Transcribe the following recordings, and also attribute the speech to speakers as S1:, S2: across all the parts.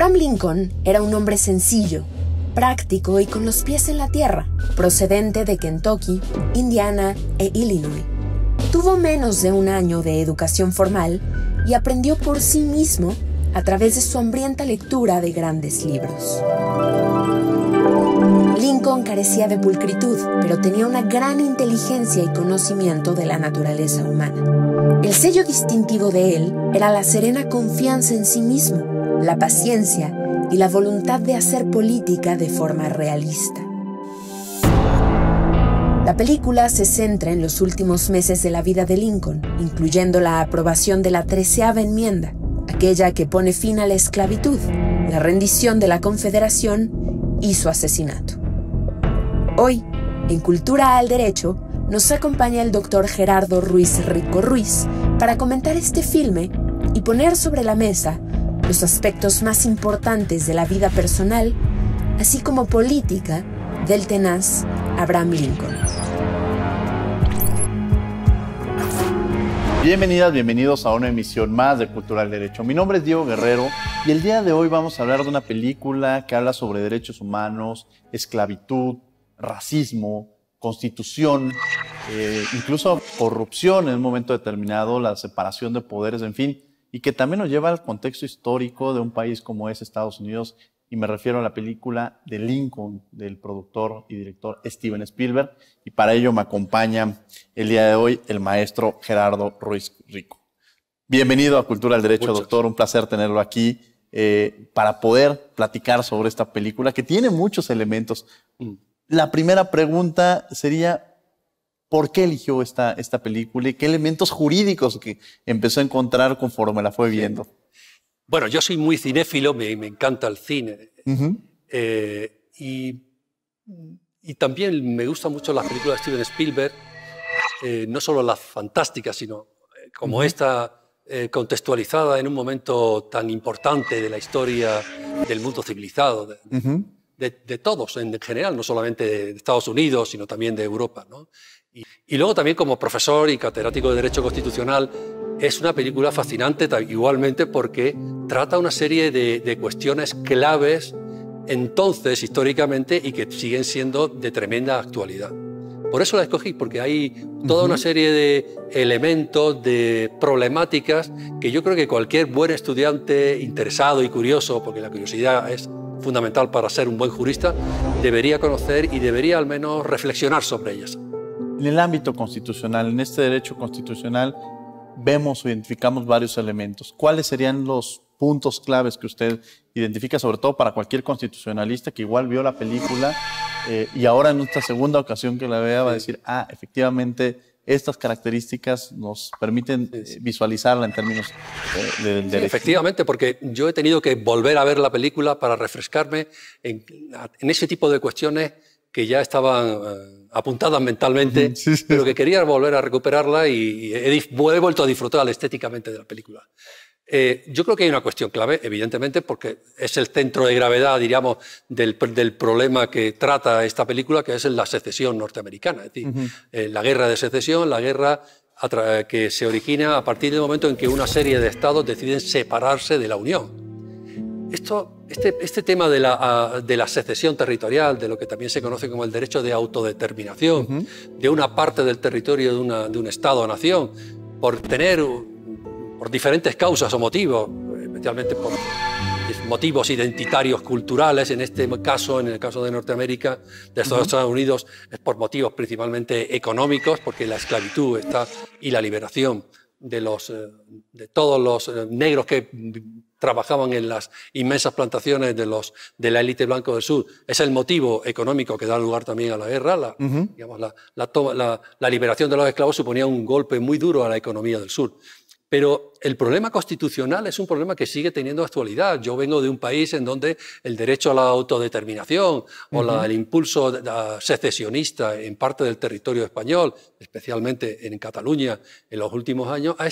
S1: Abraham Lincoln era un hombre sencillo, práctico y con los pies en la tierra, procedente de Kentucky, Indiana e Illinois. Tuvo menos de un año de educación formal y aprendió por sí mismo a través de su hambrienta lectura de grandes libros. Lincoln carecía de pulcritud, pero tenía una gran inteligencia y conocimiento de la naturaleza humana. El sello distintivo de él era la serena confianza en sí mismo, la paciencia y la voluntad de hacer política de forma realista. La película se centra en los últimos meses de la vida de Lincoln, incluyendo la aprobación de la 13ª enmienda, aquella que pone fin a la esclavitud, la rendición de la Confederación y su asesinato. Hoy, en Cultura al Derecho, nos acompaña el doctor Gerardo Ruiz Rico Ruiz para comentar este filme y poner sobre la mesa los aspectos más importantes de la vida personal, así como política, del tenaz Abraham Lincoln.
S2: Bienvenidas, bienvenidos a una emisión más de Cultura al Derecho. Mi nombre es Diego Guerrero y el día de hoy vamos a hablar de una película que habla sobre derechos humanos, esclavitud, racismo, constitución, incluso corrupción en un momento determinado, la separación de poderes, en fin, y que también nos lleva al contexto histórico de un país como es Estados Unidos, y me refiero a la película de Lincoln, del productor y director Steven Spielberg, y para ello me acompaña el día de hoy el maestro Gerardo Ruiz Rico. Bienvenido a Cultura al Derecho, doctor, un placer tenerlo aquí para poder platicar sobre esta película que tiene muchos elementos. La primera pregunta sería, ¿por qué eligió esta película y qué elementos jurídicos que empezó a encontrar conforme la fue viendo?
S3: Bueno, yo soy muy cinéfilo, me encanta el cine. Y también me gustan mucho las películas de Steven Spielberg, no solo las fantásticas, sino como esta contextualizada en un momento tan importante de la historia del mundo civilizado, de todos en general, no solamente de Estados Unidos, sino también de Europa, ¿no? Y luego también como profesor y catedrático de Derecho Constitucional, es una película fascinante igualmente porque trata una serie de cuestiones claves entonces, históricamente, y que siguen siendo de tremenda actualidad. Por eso la escogí, porque hay toda una serie de elementos, de problemáticas que yo creo que cualquier buen estudiante interesado y curioso, porque la curiosidad es fundamental para ser un buen jurista, debería conocer y debería al menos reflexionar sobre ellas.
S2: En el ámbito constitucional, en este derecho constitucional, vemos o identificamos varios elementos. ¿Cuáles serían los puntos claves que usted identifica, sobre todo para cualquier constitucionalista que igual vio la película y ahora en esta segunda ocasión que la vea va a decir, efectivamente, estas características nos permiten visualizarla en términos del derecho?
S3: Efectivamente, porque yo he tenido que volver a ver la película para refrescarme en ese tipo de cuestiones que ya estaban apuntadas mentalmente, pero que quería volver a recuperarla y he vuelto a disfrutar estéticamente de la película. Yo creo que hay una cuestión clave, evidentemente, porque es el centro de gravedad, diríamos, del problema que trata esta película, que es la secesión norteamericana. Es decir, la guerra de secesión, la guerra que se origina a partir del momento en que una serie de estados deciden separarse de la Unión. Este tema de la secesión territorial, de lo que también se conoce como el derecho de autodeterminación, de una parte del territorio de un Estado o nación, por diferentes causas o motivos, especialmente por motivos identitarios culturales, en este caso, en el caso de Norteamérica, de Estados Unidos, es por motivos principalmente económicos, porque la esclavitud y la liberación de todos los negros que trabajaban en las inmensas plantaciones de la élite blanca del sur. Es el motivo económico que da lugar también a la guerra. Digamos, la liberación de los esclavos suponía un golpe muy duro a la economía del sur. Pero el problema constitucional es un problema que sigue teniendo actualidad. Yo vengo de un país en donde el derecho a la autodeterminación o el impulso secesionista en parte del territorio español, especialmente en Cataluña en los últimos años, ha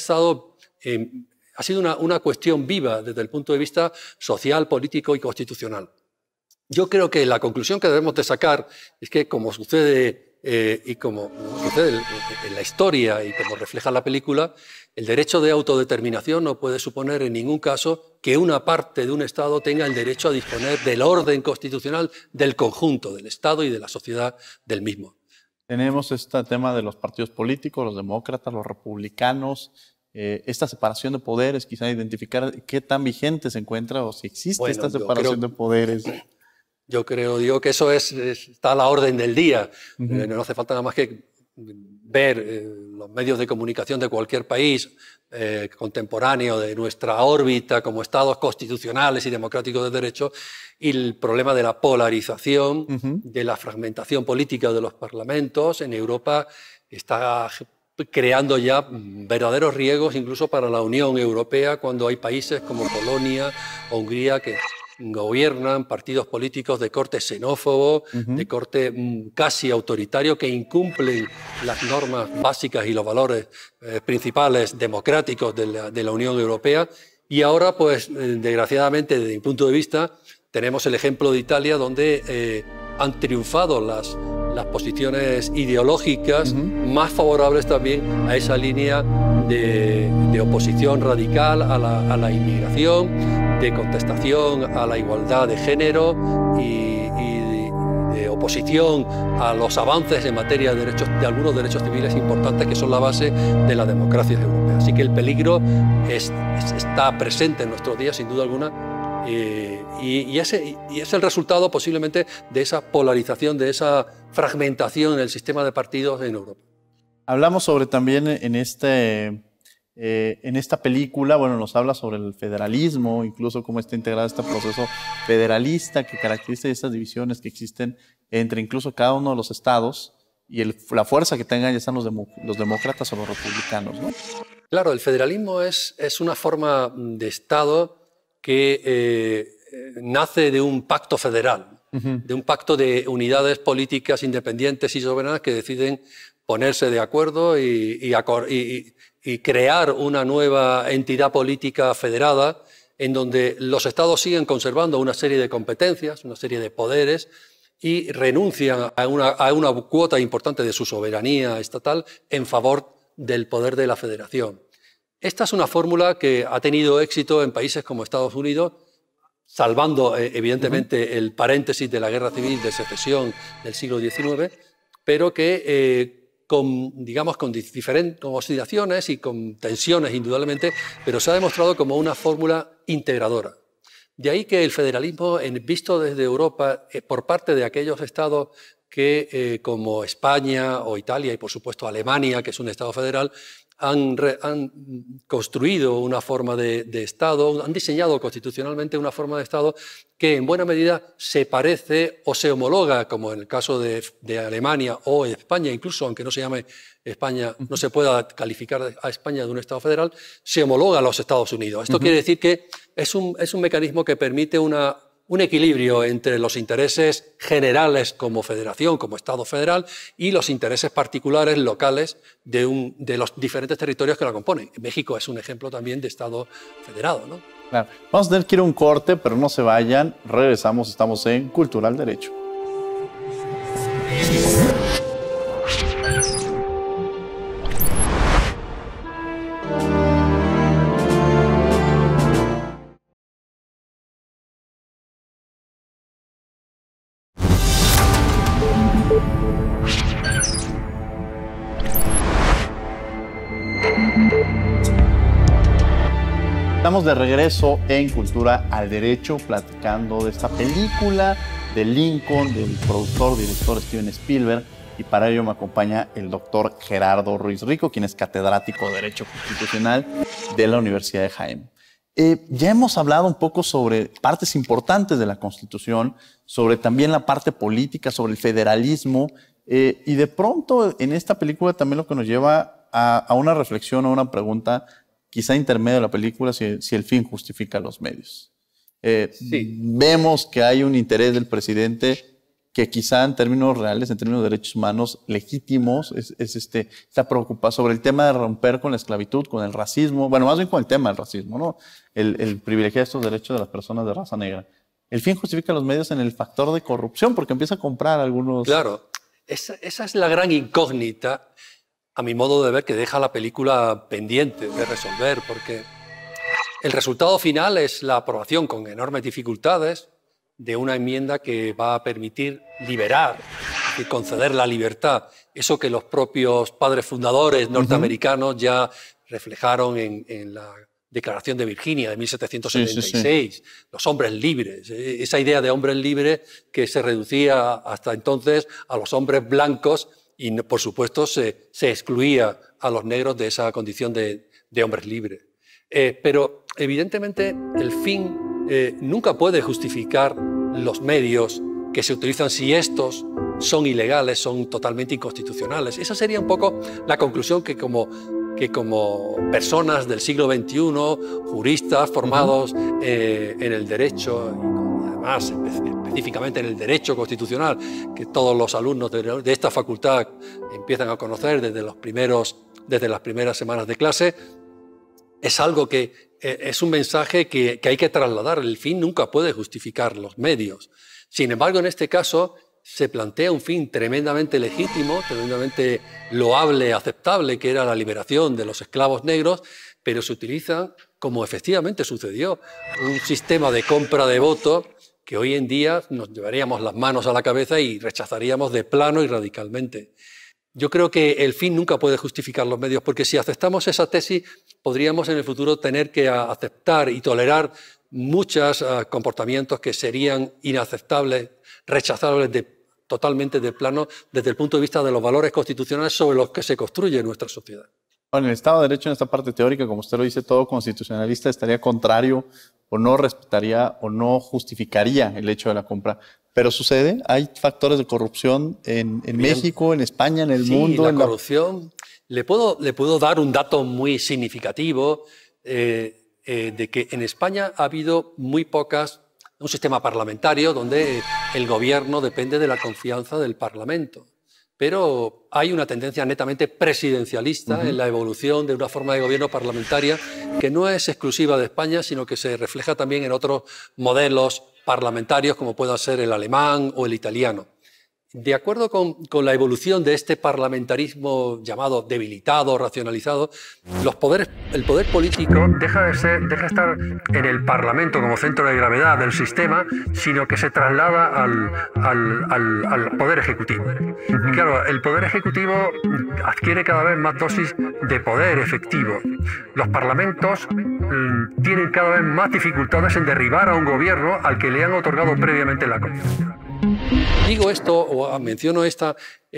S3: sido una cuestión viva desde el punto de vista social, político y constitucional. Yo creo que la conclusión que debemos de sacar es que, como sucede Y como sucede en la historia y como refleja la película, el derecho de autodeterminación no puede suponer en ningún caso que una parte de un Estado tenga el derecho a disponer del orden constitucional del conjunto del Estado y de la sociedad del mismo.
S2: Tenemos este tema de los partidos políticos, los demócratas, los republicanos, esta separación de poderes, quizá identificar qué tan vigente se encuentra o si existe esta separación de poderes.
S3: Yo digo que eso está a la orden del día. No hace falta nada más que ver los medios de comunicación de cualquier país contemporáneo de nuestra órbita como estados constitucionales y democráticos de derecho y el problema de la polarización, de la fragmentación política de los parlamentos en Europa está creando ya verdaderos riesgos incluso para la Unión Europea cuando hay países como Polonia o Hungría que gobiernan partidos políticos de corte xenófobo, de corte casi autoritario, que incumplen las normas básicas y los valores principales democráticos de la Unión Europea. Y ahora, pues, desgraciadamente, desde mi punto de vista, tenemos el ejemplo de Italia, donde han triunfado las posiciones ideológicas más favorables también a esa línea de oposición radical a la inmigración, de contestación a la igualdad de género y de oposición a los avances en materia de algunos derechos civiles importantes que son la base de la democracia europea. Así que el peligro está presente en nuestros días, sin duda alguna, y es el resultado posiblemente de esa polarización, de esa fragmentación en el sistema de partidos en Europa.
S2: Hablamos sobre también en esta película, bueno, nos habla sobre el federalismo, incluso cómo está integrado este proceso federalista que caracteriza estas divisiones que existen entre incluso cada uno de los estados y la fuerza que tengan ya sean los demócratas o los republicanos, ¿no?
S3: Claro, el federalismo es una forma de Estado que nace de un pacto federal, de un pacto de unidades políticas independientes y soberanas que deciden ponerse de acuerdo y crear una nueva entidad política federada en donde los estados siguen conservando una serie de competencias, una serie de poderes y renuncian a una cuota importante de su soberanía estatal en favor del poder de la federación. Esta es una fórmula que ha tenido éxito en países como Estados Unidos, salvando evidentemente el paréntesis de la guerra civil de secesión del siglo XIX, pero que con diferentes oscilaciones y con tensiones indudablemente, pero se ha demostrado como una fórmula integradora. De ahí que el federalismo, visto desde Europa, por parte de aquellos estados que, como España o Italia y por supuesto Alemania, que es un estado federal, han construido una forma de Estado, han diseñado constitucionalmente una forma de Estado que en buena medida se parece o se homologa, como en el caso de Alemania o España, incluso aunque no se llame España, no se pueda calificar a España de un Estado federal, se homologa a los Estados Unidos. Esto quiere decir que es un mecanismo que permite un equilibrio entre los intereses generales como federación, como Estado federal, y los intereses particulares locales de los diferentes territorios que la componen. México es un ejemplo también de Estado federado, ¿no?
S2: Claro. Vamos a tener que ir a un corte, pero no se vayan. Regresamos, estamos en Cultural Derecho. Estamos de regreso en Cultura al Derecho, platicando de esta película de Lincoln, del productor, director Steven Spielberg, y para ello me acompaña el doctor Gerardo Ruiz Rico, quien es catedrático de Derecho Constitucional de la Universidad de Jaén. Ya hemos hablado un poco sobre partes importantes de la Constitución, sobre también la parte política, sobre el federalismo, y de pronto en esta película también lo que nos lleva a una reflexión, a una pregunta, quizá intermedio de la película, si el fin justifica los medios.
S3: Sí.
S2: Vemos que hay un interés del presidente que quizá en términos reales, en términos de derechos humanos legítimos, está preocupado sobre el tema de romper con la esclavitud, con el racismo, bueno, más bien con el tema del racismo, ¿no? El privilegiar estos derechos de las personas de raza negra. El fin justifica los medios en el factor de corrupción, porque empieza a comprar algunos...
S3: Claro. esa es la gran incógnita, a mi modo de ver, que deja la película pendiente de resolver, porque el resultado final es la aprobación con enormes dificultades de una enmienda que va a permitir liberar y conceder la libertad, eso que los propios padres fundadores norteamericanos ya reflejaron en la Declaración de Virginia de 1776, los hombres libres, esa idea de hombres libres que se reducía hasta entonces a los hombres blancos y, por supuesto, se excluía a los negros de esa condición de hombres libres. Pero, evidentemente, el fin nunca puede justificar los medios que se utilizan si estos son ilegales, son totalmente inconstitucionales. Esa sería un poco la conclusión que como personas del siglo XXI, juristas formados en el derecho, y además específicamente en el derecho constitucional, que todos los alumnos de esta facultad empiezan a conocer desde las primeras semanas de clase, es algo que es un mensaje que hay que trasladar. El fin nunca puede justificar los medios. Sin embargo, en este caso, se plantea un fin tremendamente legítimo, tremendamente loable, aceptable, que era la liberación de los esclavos negros, pero se utiliza, como efectivamente sucedió, un sistema de compra de votos que hoy en día nos llevaríamos las manos a la cabeza y rechazaríamos de plano y radicalmente. Yo creo que el fin nunca puede justificar los medios, porque si aceptamos esa tesis, podríamos en el futuro tener que aceptar y tolerar muchos comportamientos que serían inaceptables, rechazables totalmente de plano desde el punto de vista de los valores constitucionales sobre los que se construye nuestra sociedad.
S2: Bueno, el Estado de Derecho en esta parte teórica, como usted lo dice, todo constitucionalista estaría contrario o no respetaría o no justificaría el hecho de la compra. Pero sucede, hay factores de corrupción en México, en España, en el mundo.
S3: La corrupción. Le puedo dar un dato muy significativo de que en España ha habido muy pocas, un sistema parlamentario donde el gobierno depende de la confianza del Parlamento. Pero hay una tendencia netamente presidencialista en la evolución de una forma de gobierno parlamentaria que no es exclusiva de España, sino que se refleja también en otros modelos parlamentarios como pueda ser el alemán o el italiano. De acuerdo con la evolución de este parlamentarismo llamado debilitado, racionalizado, el poder político deja de estar en el Parlamento como centro de gravedad del sistema, sino que se traslada al Poder Ejecutivo. Y claro, el Poder Ejecutivo adquiere cada vez más dosis de poder efectivo. Los parlamentos tienen cada vez más dificultades en derribar a un gobierno al que le han otorgado previamente la confianza. Digo esto, o menciono esta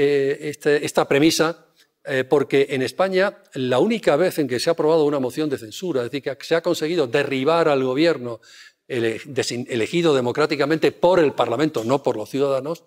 S3: premisa, porque en España la única vez en que se ha aprobado una moción de censura, es decir, que se ha conseguido derribar al gobierno elegido democráticamente por el Parlamento, no por los ciudadanos,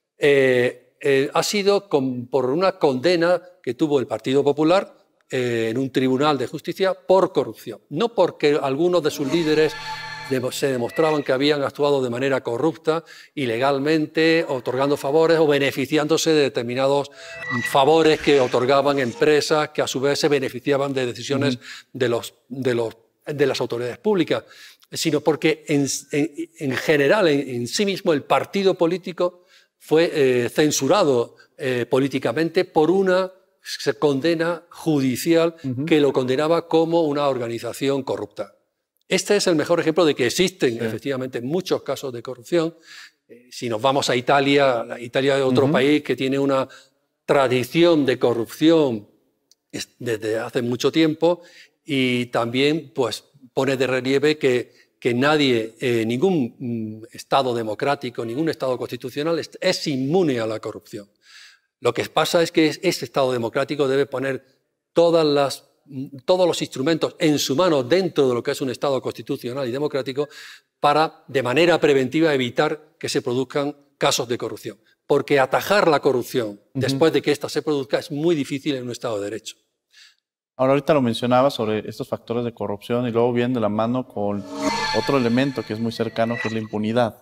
S3: ha sido por una condena que tuvo el Partido Popular en un tribunal de justicia por corrupción. No porque algunos de sus líderes se demostraban que habían actuado de manera corrupta, ilegalmente, otorgando favores o beneficiándose de determinados favores que otorgaban empresas que a su vez se beneficiaban de decisiones de las autoridades públicas, sino porque en general, en sí mismo, el partido político fue censurado políticamente por una condena judicial que lo condenaba como una organización corrupta. Este es el mejor ejemplo de que existen efectivamente muchos casos de corrupción. Si nos vamos a Italia, Italia es otro país que tiene una tradición de corrupción desde hace mucho tiempo y también pues, pone de relieve que nadie, ningún Estado democrático, ningún Estado constitucional es inmune a la corrupción. Lo que pasa es que ese Estado democrático debe poner todos los instrumentos en su mano dentro de lo que es un Estado constitucional y democrático para, de manera preventiva, evitar que se produzcan casos de corrupción. Porque atajar la corrupción después de que ésta se produzca es muy difícil en un Estado de Derecho.
S2: Ahora, ahorita lo mencionaba sobre estos factores de corrupción y luego viene de la mano con otro elemento que es muy cercano, que es la impunidad.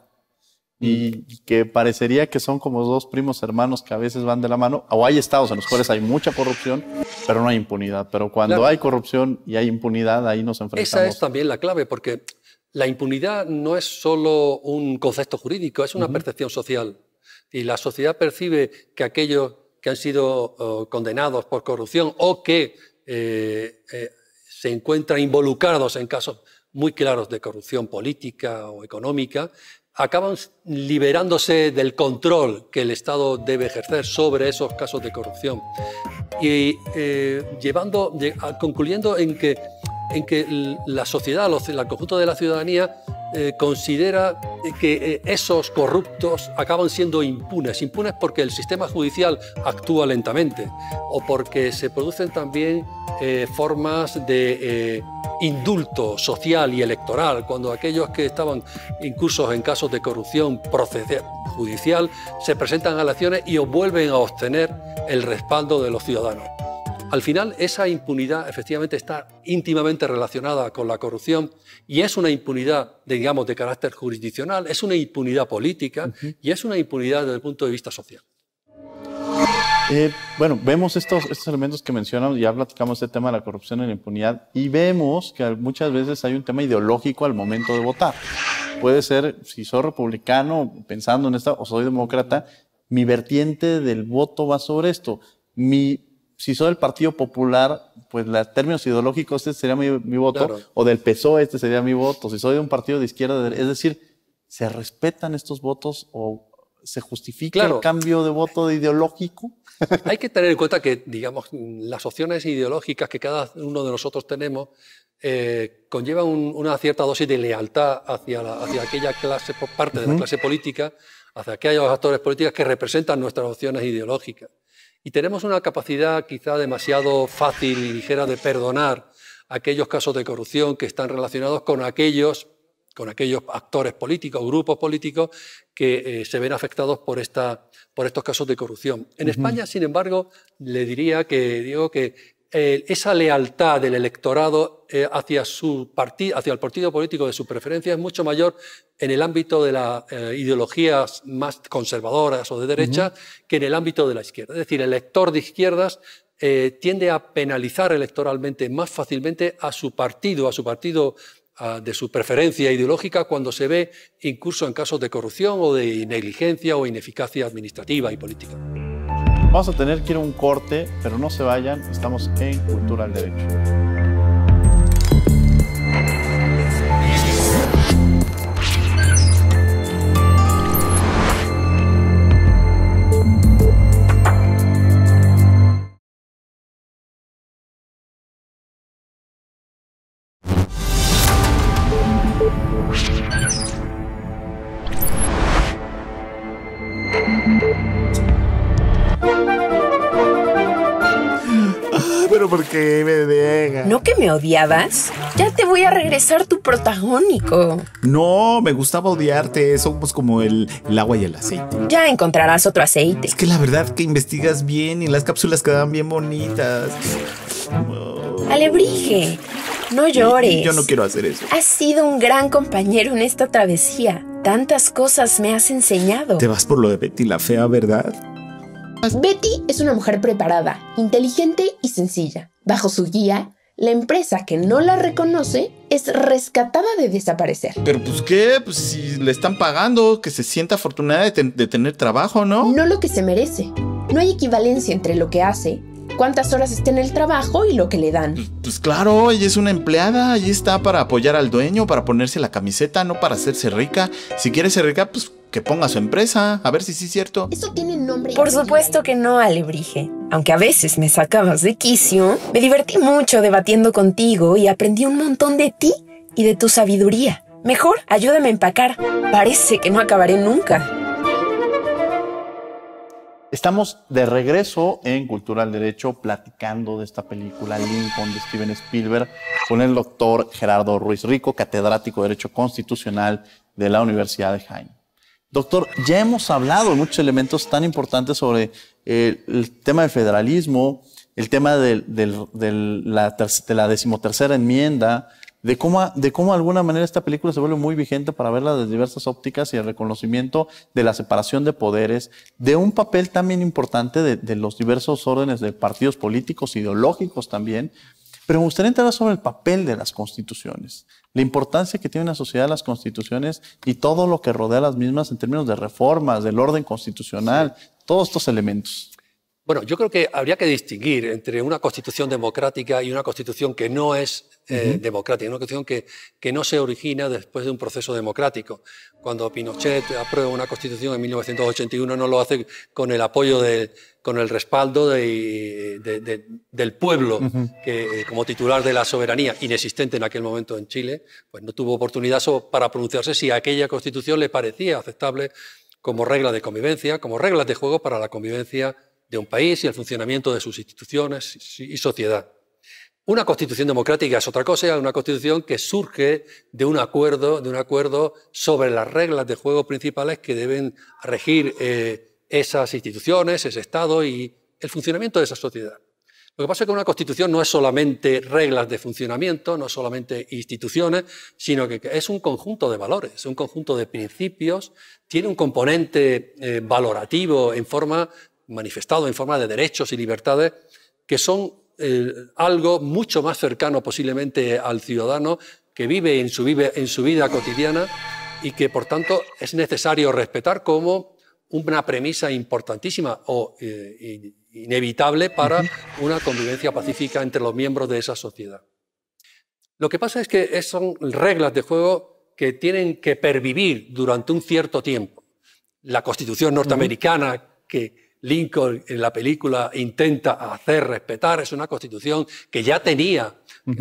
S2: Y que parecería que son como dos primos hermanos que a veces van de la mano, o hay estados en los cuales hay mucha corrupción, pero no hay impunidad. Pero cuando hay corrupción y hay impunidad, ahí nos enfrentamos.
S3: Esa es también la clave, porque la impunidad no es solo un concepto jurídico, es una percepción social. Y la sociedad percibe que aquellos que han sido condenados por corrupción o que se encuentran involucrados en casos muy claros de corrupción política o económica, acaban liberándose del control que el Estado debe ejercer sobre esos casos de corrupción y concluyendo en que la sociedad, el conjunto de la ciudadanía, considera que esos corruptos acaban siendo impunes porque el sistema judicial actúa lentamente o porque se producen también formas de indulto social y electoral, cuando aquellos que estaban incursos en casos de corrupción judicial se presentan a las elecciones y vuelven a obtener el respaldo de los ciudadanos. Al final, esa impunidad efectivamente está íntimamente relacionada con la corrupción y es una impunidad, digamos, de carácter jurisdiccional, es una impunidad política y es una impunidad desde el punto de vista social.
S2: Bueno, vemos estos elementos que mencionamos, ya platicamos este tema de la corrupción y la impunidad, y vemos que muchas veces hay un tema ideológico al momento de votar. Puede ser, si soy republicano, pensando en esta, o soy demócrata, mi vertiente del voto va sobre esto. Si soy del Partido Popular, pues en términos ideológicos este sería mi voto, claro. O del PSOE este sería mi voto. Si soy de un partido de izquierda, es decir, ¿se respetan estos votos o se justifica el cambio de voto ideológico?
S3: Hay que tener en cuenta que, digamos, las opciones ideológicas que cada uno de nosotros tenemos conllevan una cierta dosis de lealtad hacia aquella clase, por parte de la clase política, hacia aquellos actores políticos que representan nuestras opciones ideológicas. Y tenemos una capacidad quizá demasiado fácil y ligera de perdonar aquellos casos de corrupción que están relacionados con aquellos actores políticos, grupos políticos que se ven afectados por estos casos de corrupción. En España, sin embargo, le diría que esa lealtad del electorado hacia el partido político de su preferencia es mucho mayor en el ámbito de las ideologías más conservadoras o de derecha que en el ámbito de la izquierda. Es decir, el elector de izquierdas tiende a penalizar electoralmente más fácilmente a su partido de su preferencia ideológica cuando se ve incurso en casos de corrupción o de negligencia o ineficacia administrativa y política.
S2: Vamos a tener que ir a un corte, pero no se vayan, estamos en Cultura del Derecho.
S4: Pero ¿por qué me dejas?
S1: ¿No que me odiabas? Ya te voy a regresar tu protagónico.
S4: No, me gustaba odiarte. Somos como el agua y el aceite.
S1: Ya encontrarás otro aceite.
S4: Es que la verdad que investigas bien y las cápsulas quedan bien bonitas.
S1: Alebrije, no llores.
S4: Yo no quiero hacer eso.
S1: Has sido un gran compañero en esta travesía. Tantas cosas me has enseñado.
S4: Te vas por lo de Betty la Fea, ¿verdad?
S1: Betty es una mujer preparada, inteligente y sencilla. Bajo su guía, la empresa que no la reconoce es rescatada de desaparecer.
S4: ¿Pero pues qué? Pues si le están pagando, que se sienta afortunada de tener trabajo, ¿no?
S1: No lo que se merece. No hay equivalencia entre lo que hace, cuántas horas está en el trabajo y lo que le dan.
S4: Pues claro, ella es una empleada, allí está para apoyar al dueño, para ponerse la camiseta, no para hacerse rica. Si quiere ser rica, pues que ponga su empresa, a ver si sí es cierto.
S1: Eso tiene nombre. Por supuesto que no, Alebrije. Aunque a veces me sacabas de quicio, me divertí mucho debatiendo contigo y aprendí un montón de ti y de tu sabiduría. Mejor, ayúdame a empacar. Parece que no acabaré nunca.
S2: Estamos de regreso en Cultura del Derecho platicando de esta película Lincoln de Steven Spielberg con el doctor Gerardo Ruiz Rico, catedrático de Derecho Constitucional de la Universidad de Jaén. Doctor, ya hemos hablado de muchos elementos tan importantes sobre el tema del federalismo, el tema de la 13ª enmienda, de cómo de alguna manera esta película se vuelve muy vigente para verla desde diversas ópticas y el reconocimiento de la separación de poderes, de un papel también importante de los diversos órdenes de partidos políticos, ideológicos también. Pero me gustaría entrar sobre el papel de las constituciones, la importancia que tiene en la sociedad las constituciones y todo lo que rodea a las mismas en términos de reformas, del orden constitucional, todos estos elementos.
S3: Bueno, yo creo que habría que distinguir entre una constitución democrática y una constitución que no es democrática, una constitución que no se origina después de un proceso democrático. Cuando Pinochet aprueba una constitución en 1981 no lo hace con el apoyo, con el respaldo del pueblo, que como titular de la soberanía, inexistente en aquel momento en Chile, pues no tuvo oportunidad para pronunciarse si aquella constitución le parecía aceptable como regla de convivencia, como reglas de juego para la convivencia de un país y el funcionamiento de sus instituciones y sociedad. Una constitución democrática es otra cosa, una constitución que surge de un acuerdo sobre las reglas de juego principales que deben regir esas instituciones, ese Estado y el funcionamiento de esa sociedad. Lo que pasa es que una constitución no es solamente reglas de funcionamiento, no es solamente instituciones, sino que es un conjunto de valores, un conjunto de principios, tiene un componente valorativo manifestado en forma de derechos y libertades que son algo mucho más cercano posiblemente al ciudadano que vive en su vida cotidiana y que por tanto es necesario respetar como una premisa importantísima o inevitable para una convivencia pacífica entre los miembros de esa sociedad. Lo que pasa es que son reglas de juego que tienen que pervivir durante un cierto tiempo. La Constitución norteamericana que Lincoln en la película intenta hacer respetar es una constitución que ya tenía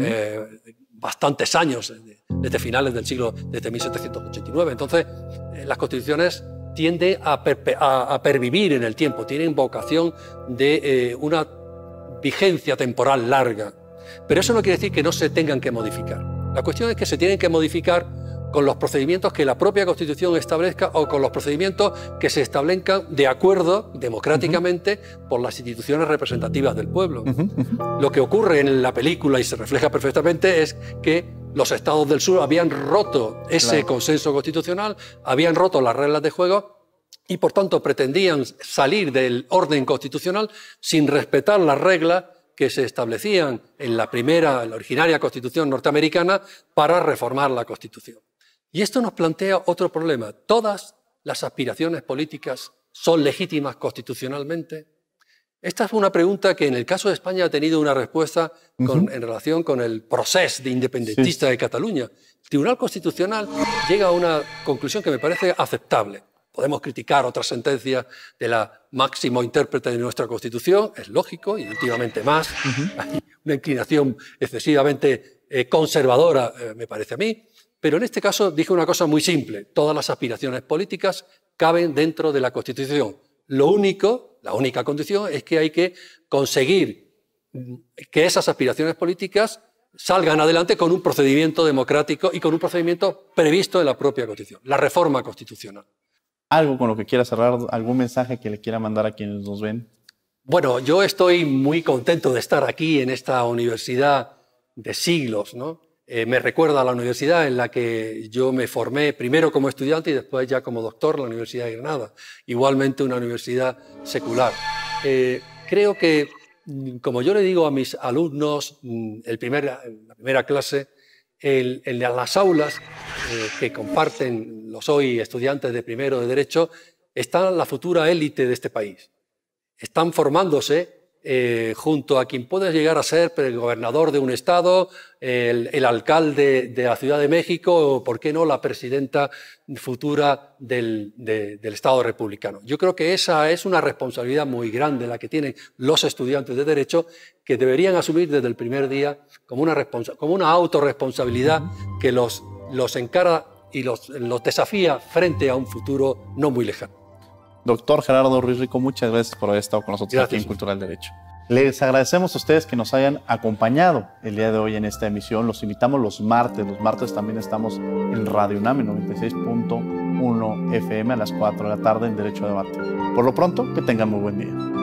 S3: bastantes años, desde finales del siglo, desde 1789. Entonces, las constituciones tienden a pervivir en el tiempo, tienen vocación de una vigencia temporal larga. Pero eso no quiere decir que no se tengan que modificar. La cuestión es que se tienen que modificar con los procedimientos que la propia Constitución establezca o con los procedimientos que se establezcan de acuerdo democráticamente por las instituciones representativas del pueblo. Lo que ocurre en la película, y se refleja perfectamente, es que los estados del sur habían roto ese consenso constitucional, habían roto las reglas de juego y, por tanto, pretendían salir del orden constitucional sin respetar las reglas que se establecían en la originaria Constitución norteamericana para reformar la Constitución. Y esto nos plantea otro problema. ¿Todas las aspiraciones políticas son legítimas constitucionalmente? Esta es una pregunta que en el caso de España ha tenido una respuesta en relación con el proceso de independentista de Cataluña. El Tribunal Constitucional llega a una conclusión que me parece aceptable. Podemos criticar otras sentencias de la máximo intérprete de nuestra Constitución, es lógico, y últimamente más. Hay una inclinación excesivamente conservadora, me parece a mí. Pero en este caso dije una cosa muy simple. Todas las aspiraciones políticas caben dentro de la Constitución. La única condición es que hay que conseguir que esas aspiraciones políticas salgan adelante con un procedimiento democrático y con un procedimiento previsto en la propia Constitución, la reforma constitucional.
S2: ¿Algo con lo que quiera cerrar? ¿Algún mensaje que le quiera mandar a quienes nos ven?
S3: Bueno, yo estoy muy contento de estar aquí en esta universidad de siglos, ¿no? Me recuerda a la universidad en la que yo me formé primero como estudiante y después ya como doctor, la Universidad de Granada. Igualmente una universidad secular. Creo que, como yo le digo a mis alumnos en la primera clase, en las aulas que comparten los hoy estudiantes de primero de Derecho, está la futura élite de este país. Están formándose junto a quien puede llegar a ser el gobernador de un estado, el alcalde de la Ciudad de México o, por qué no, la presidenta futura del Estado republicano. Yo creo que esa es una responsabilidad muy grande la que tienen los estudiantes de Derecho, que deberían asumir desde el primer día como una autorresponsabilidad que los encara y los desafía frente a un futuro no muy lejano.
S2: Doctor Gerardo Ruiz Rico, muchas gracias por haber estado con nosotros aquí en Cultural Derecho. Les agradecemos a ustedes que nos hayan acompañado el día de hoy en esta emisión. Los invitamos los martes. Los martes también estamos en Radio UNAM en 96.1 FM a las 4 de la tarde en Derecho a Debate. Por lo pronto, que tengan muy buen día.